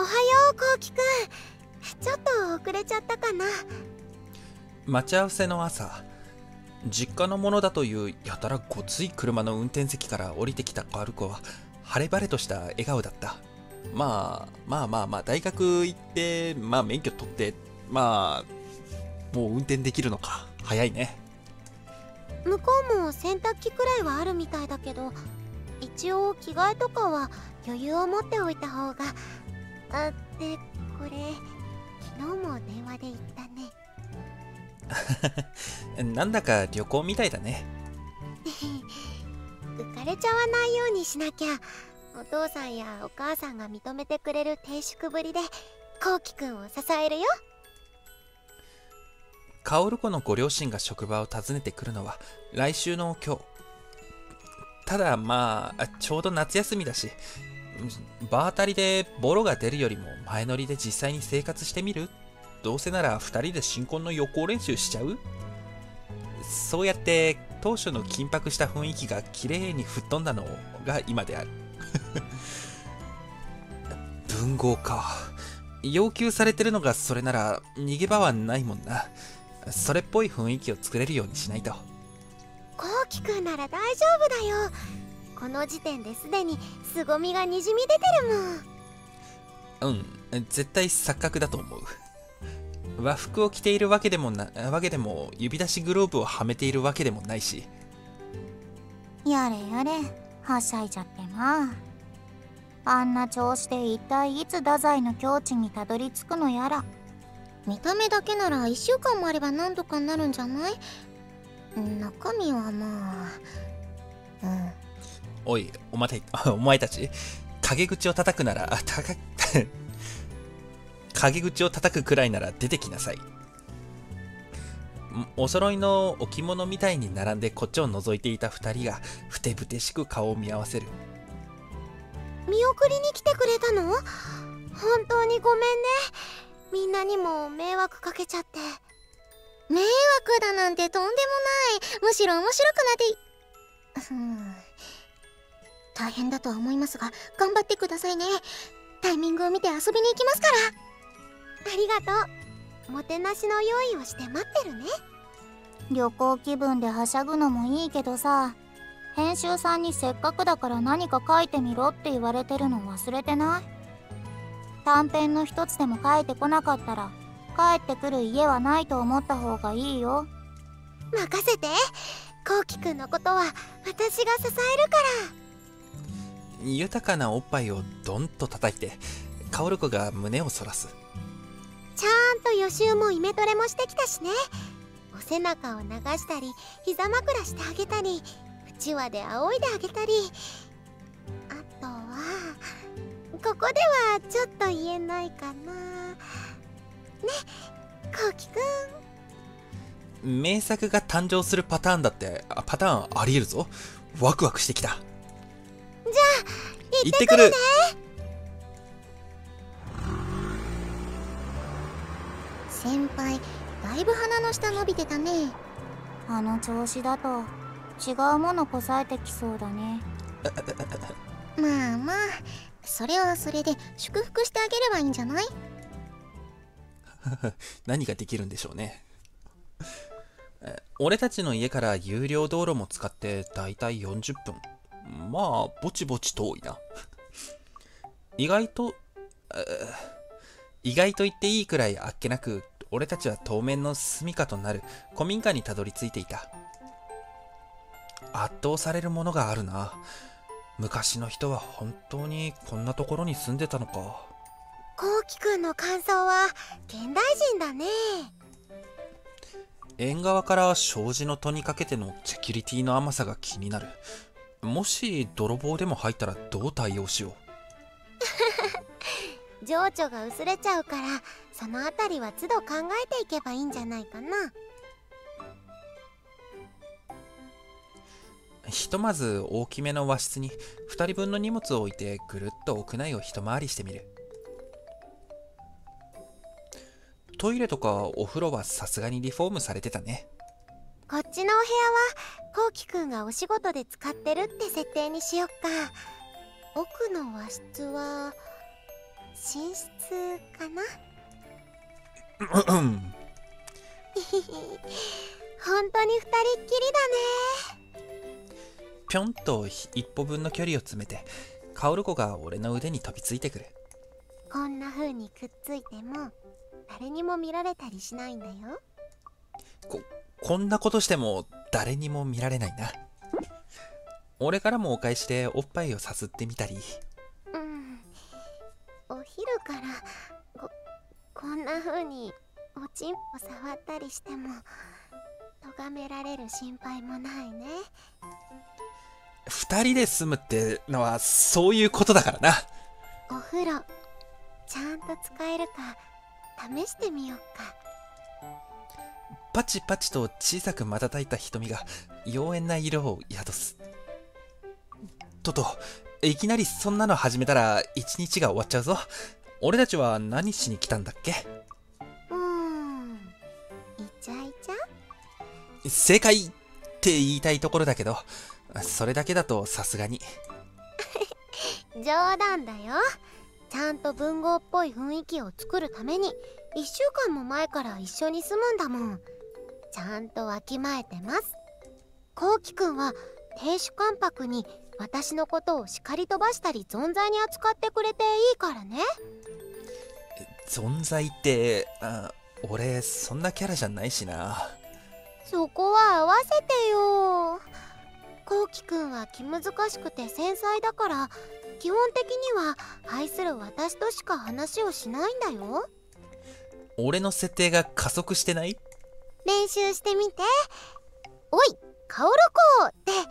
おはよう、こうきくん。ちょっと遅れちゃったかな。 待ち合わせの朝、実家のものだというやたらごつい車の運転席から降りてきたカルコは晴れ晴れとした笑顔だった。まあ大学行って、免許取って、もう運転できるのか。早いね。 向こうも洗濯機くらいはあるみたいだけど、一応着替えとかは余裕を持っておいた方が。で、これ昨日も電話で言ったね。 なんだか旅行みたいだね。 浮かれちゃわないようにしなきゃ。お父さんやお母さんが認めてくれる低粛ぶりでこうきくんを支えるよ。 カオル子のご両親が職場を訪ねてくるのは来週の今日。ただちょうど夏休みだし、場当たりでボロが出るよりも前乗りで実際に生活してみる？どうせなら2人で新婚の予行練習しちゃう？そうやって当初の緊迫した雰囲気がきれいに吹っ飛んだのが今である。文豪か。要求されてるのがそれなら逃げ場はないもんな。それっぽい雰囲気を作れるようにしないと。 こうきくんなら大丈夫だよ。この時点ですでに凄みがにじみ出てるもん。 絶対錯覚だと思う。和服を着ているわけでも指出しグローブをはめているわけでもないし。 やれやれ、はしゃいじゃってな。あんな調子で一体いつ太宰の境地にたどり着くのやら。 見た目だけなら1週間もあれば何とかなるんじゃない？中身はおい、お前たち、陰口を叩くなら、陰口を叩くくらいなら出てきなさい。お揃いの置物みたいに並んでこっちを覗いていた2人がふてぶてしく顔を見合わせる。 見送りに来てくれたの？本当にごめんね。みんなにも迷惑かけちゃって。迷惑だなんてとんでもない。むしろ面白くなって。大変だとは思いますが頑張ってくださいね。タイミングを見て遊びに行きますから。ありがとう。もてなしの用意をして待ってるね。 旅行気分ではしゃぐのもいいけどさ、編集さんにせっかくだから何か書いてみろって言われてるの忘れてない？短編の一つでも書いてこなかったら帰ってくる家はないと思った方がいいよ。 任せて。こうきくんのことは私が支えるから。 豊かなおっぱいをドンと叩いてカオル子が胸をそらす。 ちゃんと予習もイメトレもしてきたしね。お背中を流したり膝枕してあげたりうちわで仰いであげたり、あとはここではちょっと言えないかな。ね、こうきくん。名作が誕生するパターンありえるぞ。ワクワクしてきた。 じゃあ行ってくるね。先輩、だいぶ鼻の下伸びてたね。 あの調子だと違うものこさえてきそうだね。 それはそれで祝福してあげればいいんじゃない？ 何ができるんでしょうね。俺たちの家から有料道路も使ってだいたい40分。ぼちぼち遠いな。意外と言っていいくらいあっけなく、俺たちは当面の住処となる古民家にたどり着いていた。圧倒されるものがあるな。昔の人は本当にこんなところに住んでたのか。 こうきくんの感想は現代人だね。 縁側から障子の戸にかけてのセキュリティの甘さが気になる。もし泥棒でも入ったらどう対応しよう。情緒が薄れちゃうから、そのあたりは都度考えていけばいいんじゃないかな。 ひとまず大きめの和室に2人分の荷物を置いてぐるっと屋内を一回りしてみる。トイレとかお風呂はさすがにリフォームされてたね。 こっちのお部屋はこうきくんがお仕事で使ってるって設定にしよっか。奥の和室は寝室かな。 うん本当に二人っきりだね。 ぴょんと一歩分の距離を詰めて、カオル子が俺の腕に飛びついてくる。 こんな風にくっついても誰にも見られたりしないんだよ。 こんなことしても誰にも見られないな。俺からもお返しでおっぱいをさすってみたり。 うん、お昼からこんな風におちんぽ触ったりしても咎められる心配もないね。 二人で住むってのはそういうことだからな。 お風呂ちゃんと使えるか試してみよっか。 パチパチと小さく瞬いた瞳が妖艶な色を宿す。いきなりそんなの始めたら一日が終わっちゃうぞ。俺たちは何しに来たんだっけ？ イチャイチャ？ 正解って言いたいところだけど、それだけだとさすがに。 冗談だよ。ちゃんと文豪っぽい雰囲気を作るために1週間も前から一緒に住むんだもん。ちゃんとわきまえてます。こうきくんは亭主関白に私のことを叱り飛ばしたり存在に扱ってくれていいからね。 存在って俺そんなキャラじゃないしな。 そこは合わせてよ。こうきくんは気難しくて繊細だから基本的には愛する私としか話をしないんだよ。 俺の設定が加速してない？ 練習してみて。おいカオルコ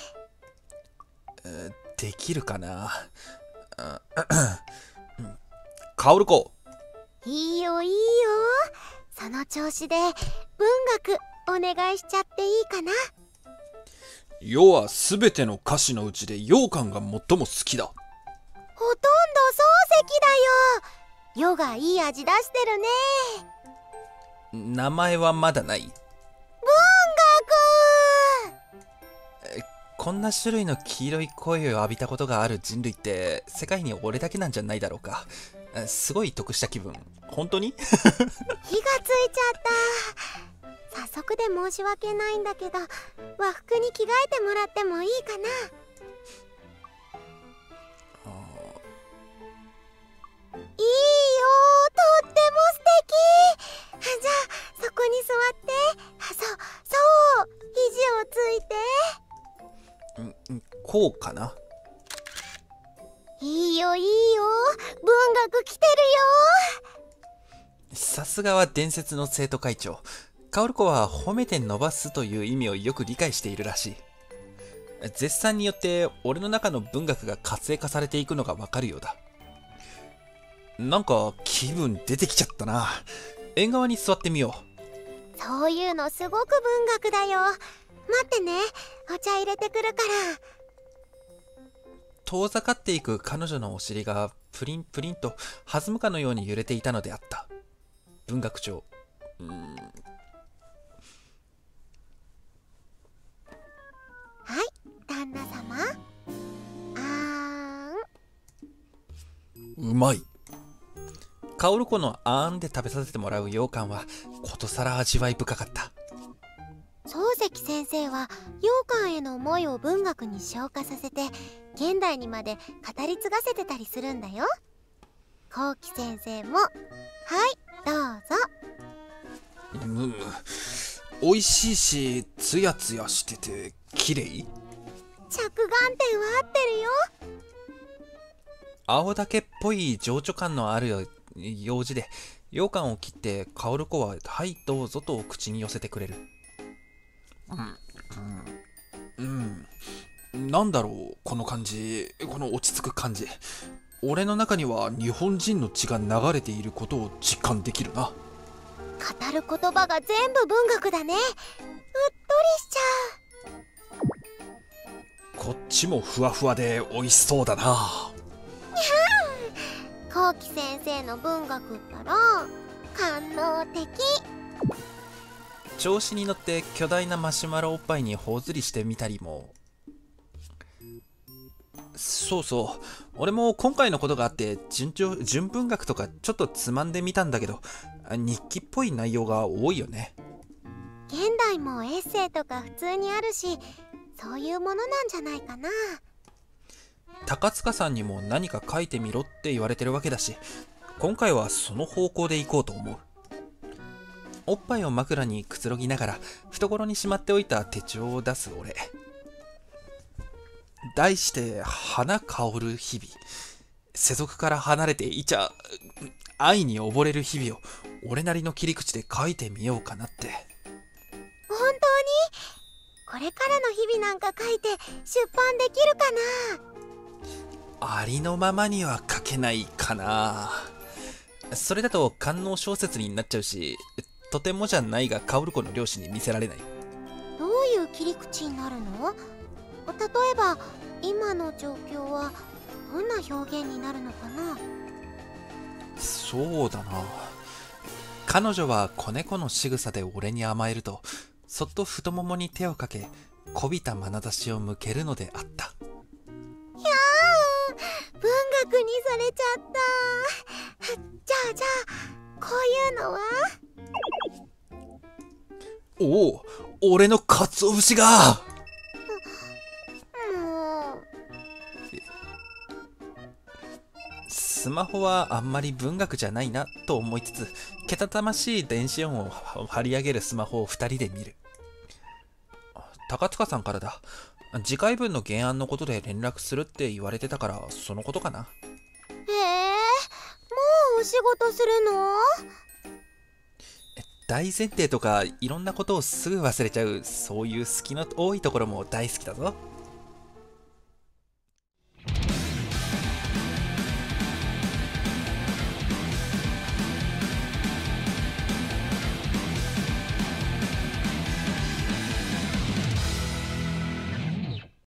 ーってできるかな。カオルコ。 いいよいいよ。その調子で文学お願いしちゃっていいかな。 世はすべての歌詞のうちで羊羹が最も好きだ。 ほとんど漱石だよ。世がいい味出してるね。 名前はまだない。 文こんな種類の黄色い声を浴びたことがある人類って世界に俺だけなんじゃないだろうか。すごい得した気分。本当に？ 学火がついちゃった。早速で申し訳ないんだけど和服に着替えてもらってもいいかな。いいよ、とっても素敵。じゃあそこに座って。そう肘をついて。 こうかな。 いいよいいよ、文学来てるよ。 さすがは伝説の生徒会長。カオル子は褒めて伸ばすという意味をよく理解しているらしい。絶賛によって俺の中の文学が活性化されていくのがわかるようだ。なんか気分出てきちゃったな。縁側に座ってみよう。そういうのすごく文学だよ。待ってね、お茶入れてくるから。 遠ざかっていく彼女のお尻がプリンプリンと弾むかのように揺れていたのであった。文学長、 はい、旦那様。 うまい。カオル子のあーんで食べさせてもらう羊羹はことさら味わい深かった。 漱石先生は羊羹への思いを文学に昇華させて現代にまで語り継がせてたりするんだよ。こうき先生もはいどうぞ。 美味しいしツヤツヤしてて綺麗。 着眼点は合ってるよ。 青竹っぽい情緒感のある用紙で羊羹を切ってカオル子ははいどうぞと口に寄せてくれる。なんだろうこの感じ、この落ち着く感じ。俺の中には日本人の血が流れていることを実感できるな。 語る言葉が全部文学だね。うっとりしちゃう。 こっちもふわふわで美味しそうだな。 こうき先生の文学ったら官能的。 調子に乗って巨大なマシュマロおっぱいに頬ずりしてみたりも。そうそう、 俺も今回のことがあって純文学とかちょっとつまんでみたんだけど、日記っぽい内容が多いよね。 現代もエッセイとか普通にあるし、そういうものなんじゃないかな。 高塚さんにも何か書いてみろって言われてるわけだし、今回はその方向で行こうと思う。おっぱいを枕にくつろぎながら懐にしまっておいた手帳を出す俺。題して花香る日々。世俗から離れていちゃ愛に溺れる日々を俺なりの切り口で書いてみようかなって。 本当にこれからの日々なんか書いて出版できるかな。 ありのままには書けないかな。それだと官能小説になっちゃうし、とてもじゃないが薫子の両親に見せられない。 どういう切り口になるの？例えば今の状況はどんな表現になるのかな。 そうだな。彼女は子猫の仕草で俺に甘えると、そっと太ももに手をかけ、こびた眼差しを向けるのであった。 文学にされちゃった。じゃあこういうのは？ おお、俺の鰹節が。 もうスマホはあんまり文学じゃないなと思いつつ、けたたましい電子音を張り上げるスマホを2人で見る。高塚さんからだ。次回分の原案のことで連絡するって言われてたから、そのことかな。 もうお仕事するの？ 大前提とかいろんなことをすぐ忘れちゃう、そういう隙の多いところも大好きだぞ。